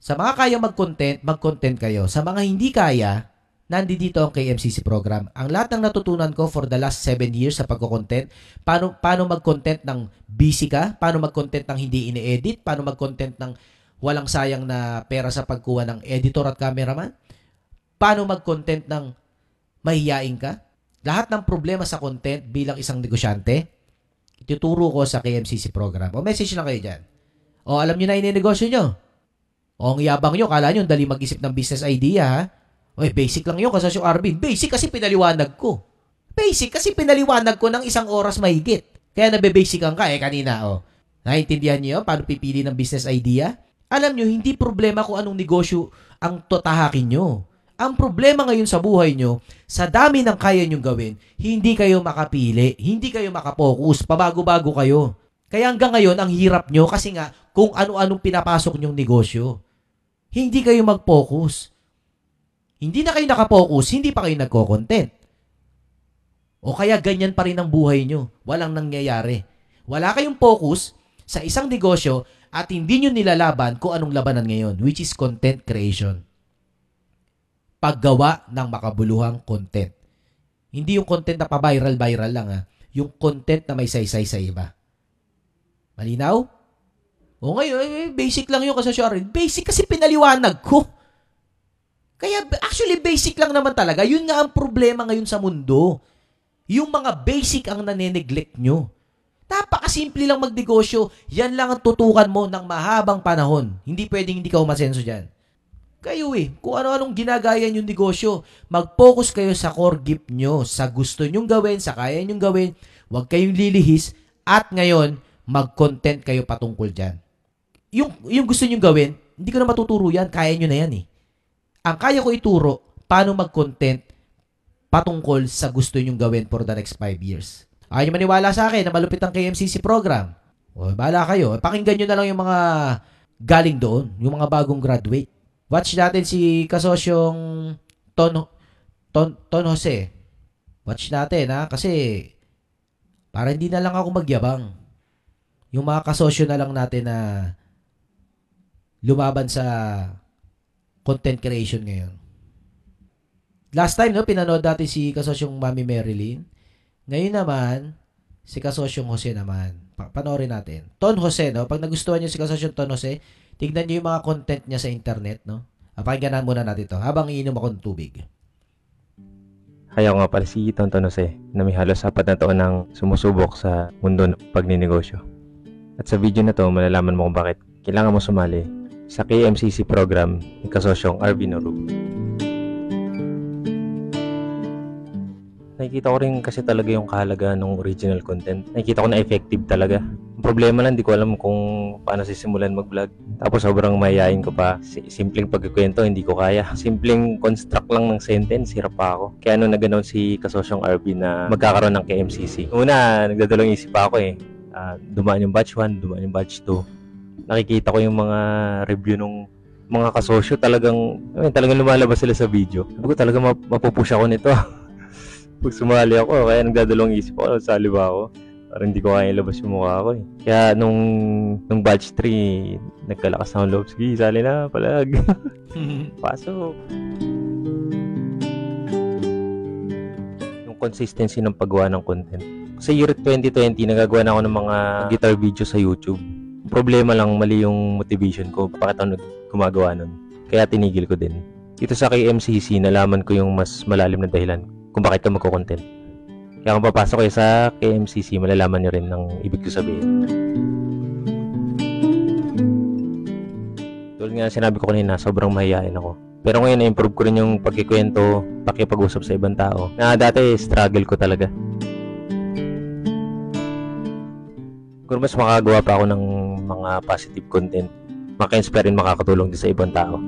Sa mga kaya mag-content, mag-content kayo. Sa mga hindi kaya, nandito ang KMCC program. Ang lahat ng natutunan ko for the last 7 years sa pagko-content, paano mag-content ng busy ka, paano mag-content ng hindi ini-edit, paano mag-content ng walang sayang na pera sa pagkuha ng editor at cameraman, paano mag-content ng mahihiyain ka. Lahat ng problema sa content bilang isang negosyante, ituturo ko sa KMCC program. O message lang kayo dyan. O alam nyo na ininegosyo nyo. O ang yabang nyo, kala nyo, dali mag-isip ng business idea, ha? Oy, basic lang yun, Kasosyo Arvin. Basic kasi pinaliwanag ko. Basic kasi pinaliwanag ko ng 1 oras mahigit. Kaya nabe-basican ka kanina, Naiintindihan niyo paano pipili ng business idea? Alam nyo, hindi problema kung anong negosyo ang tatahakin nyo. Ang problema ngayon sa buhay nyo, sa dami ng kaya nyong gawin, hindi kayo makapili, hindi kayo makapokus, pabago-bago kayo. Kaya hanggang ngayon, ang hirap nyo kasi nga kung ano-anong pinapasok nyong negosyo. Hindi kayo mag-focus. Hindi na kayo nakapokus, hindi pa kayo nagko-content. O kaya ganyan pa rin ang buhay nyo. Walang nangyayari. Wala kayong focus sa isang negosyo at hindi nyo nilalaban kung anong labanan ngayon, which is content creation. Paggawa ng makabuluhang content. Hindi yung content na pa-viral-viral lang, yung content na may saysay sa iba. Malinaw? O ngayon, basic lang yung Kasosyo Arvin. Basic kasi pinaliwanag ko. Kaya actually basic lang naman talaga. Yun nga ang problema ngayon sa mundo. Yung mga basic ang nane-neglect nyo. Napakasimple lang magnegosyo. Yan lang ang tutukan mo ng mahabang panahon. Hindi pwedeng hindi ka umasenso dyan. Kayo kung ano-anong ginagaya yung negosyo, mag-focus kayo sa core gift nyo, sa gusto nyong gawin, sa kaya nyong gawin, huwag kayong lilihis, at ngayon, mag-content kayo patungkol dyan. Yung gusto nyong gawin, hindi ko na matuturo yan, kaya nyo na yan Ang kaya ko ituro, paano mag-content patungkol sa gusto nyong gawin for the next 5 years. Ayaw nyo maniwala sa akin na malupit ang KMCC program. O, bahala kayo. Pakinggan nyo na lang yung mga galing doon, yung mga bagong graduate. Watch natin si Kasosyong Ton Jose. Watch natin, kasi para hindi na lang ako magyabang. Yung mga kasosyo na lang natin na lumaban sa content creation ngayon. Last time, pinanood natin si Kasosyong Mami Marilyn. Ngayon naman, si Kasosyong Jose naman. Panoorin natin. Ton Jose, pag nagustuhan niyo si Kasosyong Ton Jose, tignan niyo yung mga content niya sa internet, Pakinggan muna natin ito habang iinom ako ng tubig. Kaya nga pala si Tonton Jose na may halos 4 na taon nang sumusubok sa mundo ng pagninegosyo. At sa video na to, malalaman mo kung bakit kailangan mo sumali sa KMCC program ni Kasosyong Arvin Orub. Nakikita ko rin kasi talaga yung kahalagaan ng original content. Nakikita ko na effective talaga. Ang problema lang, di ko alam kung paano sisimulan mag-vlog. Tapos sobrang mayayain ko pa. Simpleng pagkikwento, hindi ko kaya. Simpleng construct lang ng sentence, hirap pa ako. Kaya nung nag-announce si Kasosyong Arvin na magkakaroon ng KMCC, una, nagdadalawang isip pa ako dumaan yung batch 1, dumaan yung batch 2. Nakikita ko yung mga review nung mga kasosyo, talagang lumalabas sila sa video. Sabi ko talaga mapupush ako nito. Pag sumali ako, kaya nagdadalawang isip ako, sali ba ako? Parang hindi ko kaya ilabas yung mukha ko Kaya nung batch 3, nagkalakas ng loob. Sige, sali na, palag. Pasok. Yung consistency ng paggawa ng content. Sa year 2020, nagagawa na ako ng mga guitar video sa YouTube. Problema lang, mali yung motivation ko. Bakit ako gumagawa nun? Kaya tinigil ko din. Dito sa KMCC, nalaman ko yung mas malalim na dahilan kung bakit ka magko-content. Kaya kung papasok kayo sa KMCC, malalaman nyo rin ng ibig ko sabihin. Tulad nga sinabi ko kanina, sobrang mahihain ako. Pero ngayon, na-improve ko rin yung pagkikwento, pakipag-usap sa ibang tao. Na dati, struggle ko talaga. Kung mas makagawa pa ako ng mga positive content, maka-inspire rin, makakatulong din sa ibang tao.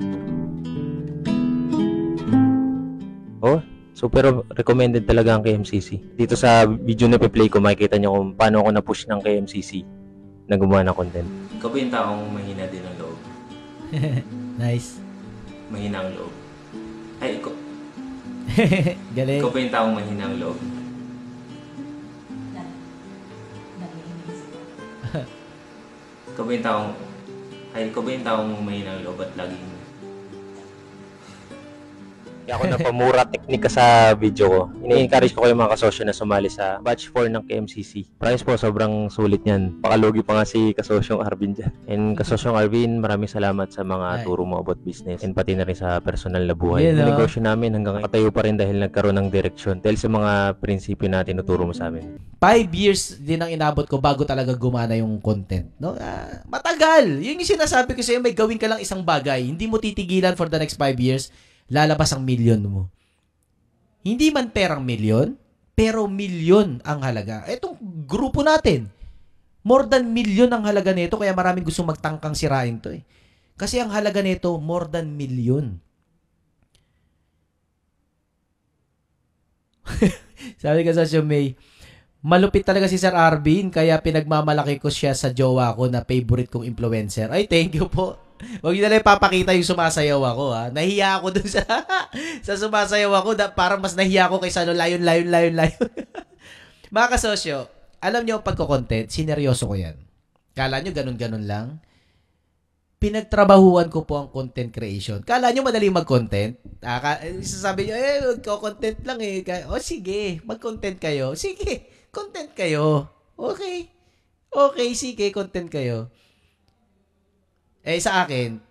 Pero recommended talaga ang KMCC. Dito sa video na play ko, makikita nyo kung paano ako na-push ng KMCC na gumawa ng content. Ikaw ba yung taong mahina din ang loob? Nice. Mahina ang loob. Ay, ikaw. Galing. Ikaw ba yung taong mahina ang loob? Ikaw ba yung taong... Ay, ikaw ba yung taong may loob at laging... Kaya ako napamura teknika sa video ko. Ini-encourage ko kayo mga kasosyo na sumali sa batch 4 ng KMCC. Price po, sobrang sulit niyan. Pakalugi pa nga si kasosyong Arvin dyan. And kasosyong Arvin, maraming salamat sa mga turo mo about business and pati na rin sa personal na buhay. Yung negosyo namin hanggang katayo pa rin dahil nagkaroon ng direksyon dahil sa mga prinsipyo na tinuturo mo sa amin. 5 years din ang inabot ko bago talaga gumana yung content. No? Matagal. Yung sinasabi ko sa'yo, may gawin ka lang isang bagay. Hindi mo titigilan for the next 5 years. Lalabas ang milyon mo. Hindi man perang milyon, pero milyon ang halaga. Etong grupo natin, more than milyon ang halaga nito, kaya maraming gustong magtangkang sirain to eh. Kasi ang halaga nito, more than milyon. Sabi ka sa May, malupit talaga si Sir Arvin, kaya pinagmamalaki ko siya sa jowa ko na favorite kong influencer. Ay, thank you po. Huwag nyo na lang ipapakita yung sumasayaw ako, ha. Nahiya ako dun sa sa sumasayaw ako. Parang mas nahiya ako kaysa layon. Mga kasosyo, alam nyo, pagko-content, sineryoso ko yan. Kala nyo, ganun-ganun lang. Pinagtrabahuan ko po ang content creation. Kala nyo, madaling mag-content? Sasabi nyo, magko-content lang eh. O sige, mag-content kayo. Sige, content kayo. Okay. Okay, sige, content kayo. Sa akin,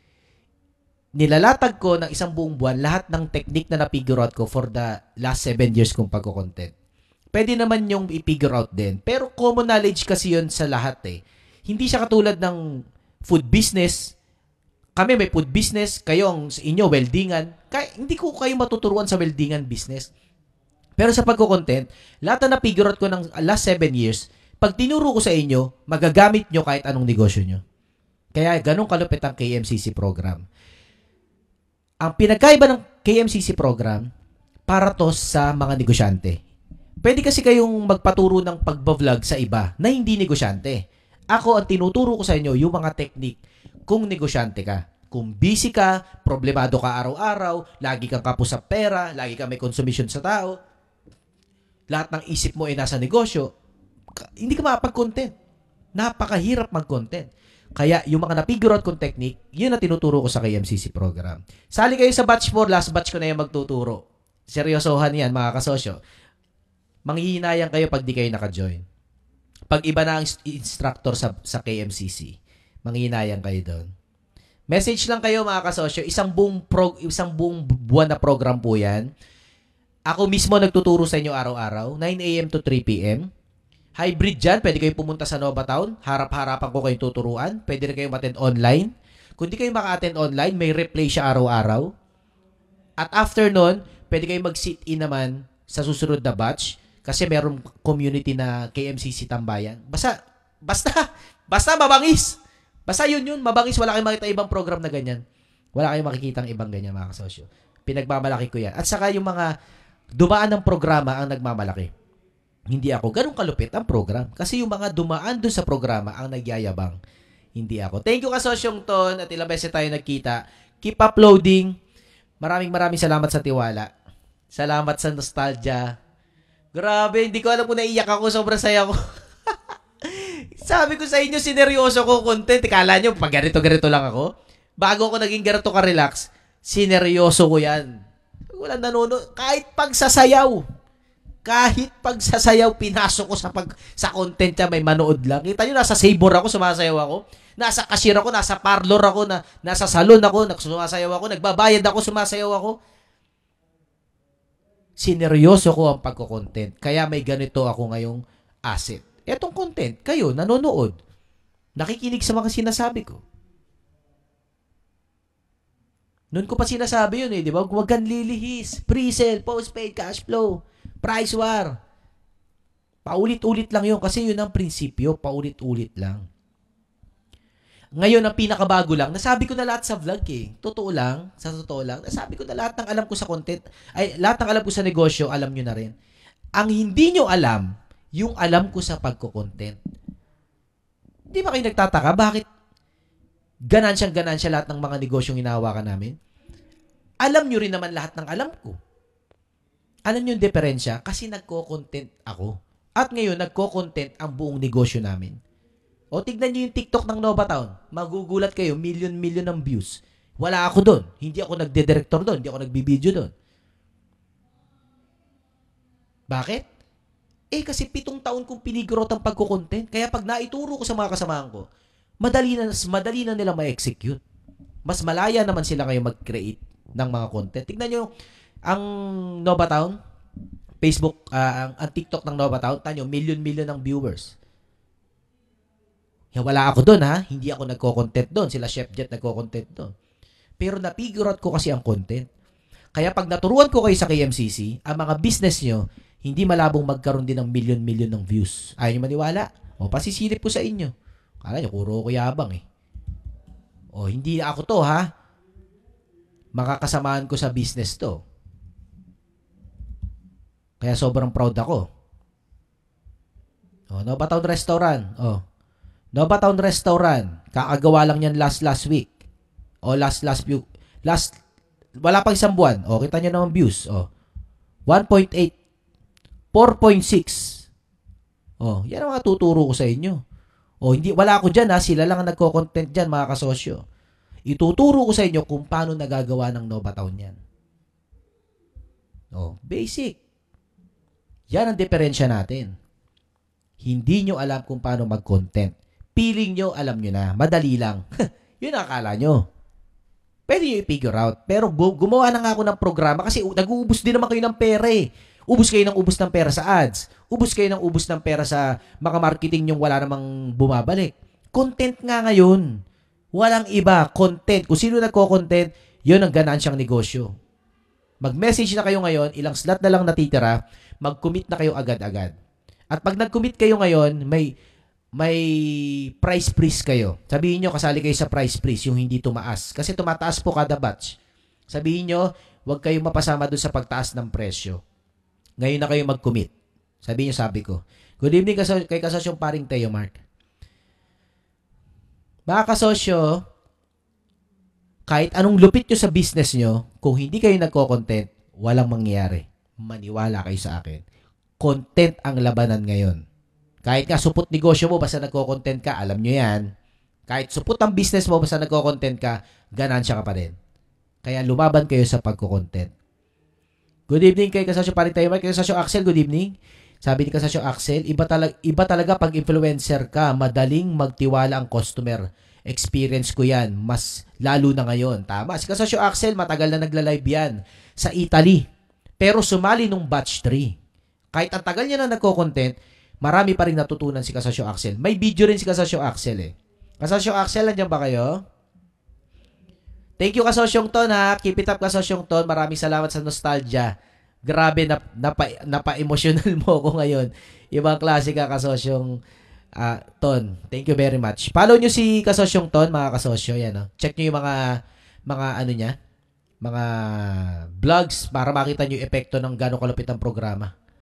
nilalatag ko ng isang buong buwan lahat ng technique na na-figure out ko for the last 7 years kong pagko-content. Pwede naman yung i-figure out din. Pero common knowledge kasi yun sa lahat eh. Hindi siya katulad ng food business. Kami may food business, kayo ang inyo weldingan. Hindi ko kayo matuturuan sa weldingan business. Pero sa pagko-content, lahat na na-figure out ko ng last 7 years, pag tinuro ko sa inyo, magagamit nyo kahit anong negosyo nyo. Kaya ganun kalupit ang KMCC program. Ang pinagkaiba ng KMCC program, para to sa mga negosyante. Pwede kasi kayong magpaturo ng pagbablog sa iba na hindi negosyante. Ako, ang tinuturo ko sa inyo, yung mga technique kung negosyante ka. Kung busy ka, problemado ka araw-araw, lagi kang kapos sa pera, lagi kang may consumption sa tao, lahat ng isip mo ay nasa negosyo, hindi ka makapag-content. Napakahirap mag-content. Kaya yung mga na-figure out kong technique, yun na tinuturo ko sa KMCC program. Sali kayo sa batch 4, last batch ko na yung magtuturo. Seryosohan yan, mga kasosyo. Manghihinayang kayo pag di kayo naka-join. Pag iba na ang instructor sa KMCC, manghihinayang kayo doon. Message lang kayo, mga kasosyo. Isang buong buwan na program po yan. Ako mismo nagtuturo sa inyo araw-araw, 9 a.m. to 3 p.m. Hybrid dyan, pwede kayong pumunta sa Nova Town, harap-harapan ko kayong tuturuan, pwede rin kayong attend online. Kung di kayo maka-attend online, may replay siya araw-araw. At after nun, pwede kayong mag-sit-in naman sa susunod na batch, kasi merong community na KMCC Tambayan. Basta mabangis! Basta yun, mabangis, wala kayong makita ibang program na ganyan. Wala kayong makikita ibang ganyan, mga kasosyo. Pinagmamalaki ko yan. At saka yung mga dumaan ng programa ang nagmamalaki. Hindi ako. Ganun kalupit ang program. Kasi yung mga dumaan dun sa programa ang nagyayabang. Hindi ako. Thank you, kasosyong Ton. At ilang beses tayo nagkita. Keep uploading. Maraming salamat sa tiwala. Salamat sa nostalgia. Grabe, hindi ko alam kung naiyak ako. Sobrang saya ko. Sabi ko sa inyo, sineryoso ko content. Kala nyo, pag ganito lang ako. Bago ako naging ganito ka-relax, sineryoso ko yan. Walang nanonood. Kahit pagsasayaw, pinasok ko sa content niya, may manood lang. Kita nyo, nasa Sabor ako, sumasayaw ako. Nasa cashier ako, nasa parlor ako, nasa salon ako, sumasayaw ako, nagbabayad ako, sumasayaw ako. Sineryoso ko ang pagko-content. Kaya may ganito ako ngayong asset. Etong content, kayo, nanonood. Nakikinig sa mga sinasabi ko. Noon ko pa sinasabi yun di ba? Huwag kang lilihis. Pre-sale, post-paid, cash flow, price war. Paulit-ulit lang yun kasi yun ang prinsipyo. Paulit-ulit lang. Ngayon, ang pinakabago lang, nasabi ko na lahat sa vlog eh. Sa totoo lang, nasabi ko na lahat ng alam ko sa content, lahat ng alam ko sa negosyo, alam nyo na rin. Ang hindi nyo alam, yung alam ko sa pagko-content. Di ba kayo nagtataka? Bakit ganansya lahat ng mga negosyong hinahawakan namin? Alam nyo rin naman lahat ng alam ko. Alam nyo yung diferensya? Kasi nagko-content ako. At ngayon, nagko-content ang buong negosyo namin. O tignan nyo yung TikTok ng Novatown. Magugulat kayo, million ng views. Wala ako doon. Hindi ako nagde-director doon. Hindi ako nagbibideo doon. Bakit? Kasi 7 taon kong pinigurot ang pagkukontent. Kaya pag naituro ko sa mga kasamahan ko, madali na nila ma-execute. Mas malaya naman sila ngayon mag-create ng mga content. Tignan nyo, ang Novatown, Facebook, ang TikTok ng Novatown, tanyo, million ng viewers. Wala ako doon, ha? Hindi ako nagko-content doon. Sila Chef Jet nagko-content doon. Pero napigurot ko kasi ang content. Kaya pag naturuan ko kayo sa KMCC, ang mga business nyo, hindi malabong magkaroon din ng million ng views. Ayaw nyo maniwala? O, pasisilip ko sa inyo. Kala nyo, kuro ko yabang eh. O, hindi ako to, ha? Makakasamaan ko sa business to. Kaya sobrang proud ako. O, Novatown Restaurant. O, Novatown Restaurant. Kakagawa lang yan last week. O, wala pang isang buwan. O, kita nyo naman views. O, 1.8, 4.6. O, yan ang mga tuturo ko sa inyo. O, wala ako dyan, ha. Sila lang ang nagko-content dyan, mga kasosyo. Ituturo ko sa inyo kung paano nagagawa ng Novatown yan. O, basic. Yan ang diferensya natin. Hindi nyo alam kung paano mag-content. Feeling nyo, alam nyo na. Madali lang. Yun ang akala nyo. Pwede nyo i-figure out. Pero gumawa na nga ako ng programa kasi nag-uubos din naman kayo ng pera eh. Ubus kayo ng ubus ng pera sa ads. Ubus kayo ng ubus ng pera sa mga marketing yung wala namang bumabalik. Content nga ngayon. Walang iba. Content. Kung sino nagko-content, yun ang ganansyang negosyo. Mag-message na kayo ngayon, ilang slot na lang natitira, mag-commit na kayo agad-agad. At pag nag-commit kayo ngayon, may price freeze kayo. Sabihin nyo, kasali kayo sa price freeze, yung hindi tumaas. Kasi tumataas po kada batch. Sabihin nyo, huwag kayong mapasama doon sa pagtaas ng presyo. Ngayon na kayo mag-commit. Sabihin nyo, sabi ko. Good evening kay kasosyong paring Teo Mark. Mga kasosyo, kahit anong lupit nyo sa business nyo, kung hindi kayo nagko-content, walang mangyayari. Maniwala kayo sa akin. Content ang labanan ngayon. Kahit nga supot negosyo mo, basta nagko-content ka, alam nyo yan. Kahit supot ang business mo, basta nagko-content ka, ganansya ka pa rin. Kaya lumaban kayo sa pagko-content. Good evening kay Kasasyo Paring Tayo Mark. Kay Kasasyo Axel, good evening. Sabi ni Kasasyo Axel, iba talaga pag influencer ka, madaling magtiwala ang customer. Experience ko yan, mas lalo na ngayon. Tama, si Kasasyo Axel, matagal na nagla-live yan sa Italy. Pero sumali nung batch 3. Kahit ang tagal niya na nagko-content, marami pa rin natutunan si Kasasyo Axel. May video rin si Kasasyo Axel eh. Kasasyo Axel, nandiyan ba kayo? Thank you Kasosyong Ton ha. Keep it up Kasosyong Ton. Maraming salamat sa nostalgia. Grabe, napa-emotional mo ako ngayon. Ibang klase ka Kasosyong Ton. Thank you very much. Follow nyo si Kasosyong Ton, mga kasosyo. Yan, no? Check nyo yung mga ano niya, mga vlogs para makita nyo yung epekto ng gano'ng kalupit ang programa.